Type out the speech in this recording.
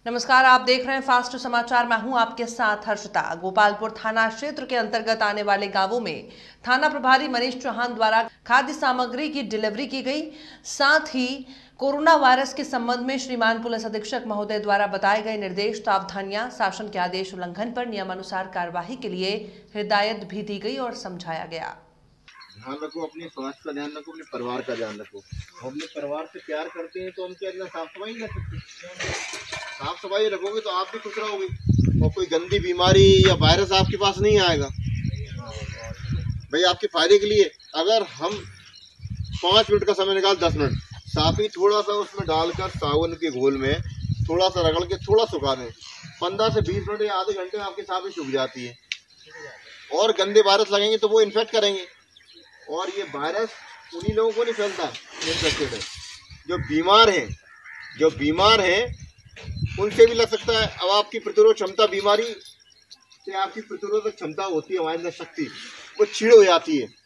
नमस्कार, आप देख रहे हैं फास्ट समाचार। मैं हूं आपके साथ हर्षिता। गोपालपुर थाना क्षेत्र के अंतर्गत आने वाले गांवों में थाना प्रभारी मनीष चौहान द्वारा खाद्य सामग्री की डिलीवरी की गई। साथ ही कोरोना वायरस के संबंध में श्रीमान पुलिस अधीक्षक महोदय द्वारा बताए गए निर्देश, सावधानियां, शासन के आदेश उल्लंघन पर नियमानुसार कार्यवाही के लिए हिदायत भी दी गई और समझाया गया। ध्यान रखो, अपने स्वास्थ्य का ध्यान रखो, अपने परिवार का ध्यान रखो। हम अपने परिवार से प्यार करते हैं तो हम क्या इतना साफ सफाई रख सकते। साफ सफाई रखोगे तो आप भी खुश रहोगे और कोई गंदी बीमारी या वायरस आपके पास नहीं आएगा। भाई आपके फायदे के लिए अगर हम 5 मिनट का समय निकाल 10 मिनट साफी थोड़ा सा उसमें डालकर साबुन के घोल में थोड़ा सा रगड़ के थोड़ा सुखा दें, 15 से 20 मिनट या आधे घंटे में आपकी साफी सूख जाती है। और गंदे वायरस लगेंगे तो वो इन्फेक्ट करेंगे और ये वायरस उन्हीं लोगों को नहीं फैलता इन्फेक्टेड है। जो बीमार हैं उनसे भी लग सकता है। अब आपकी प्रतिरोध क्षमता, बीमारी से आपकी प्रतिरोधक क्षमता होती है, हमारे अंदर शक्ति वो क्षीण हो जाती है।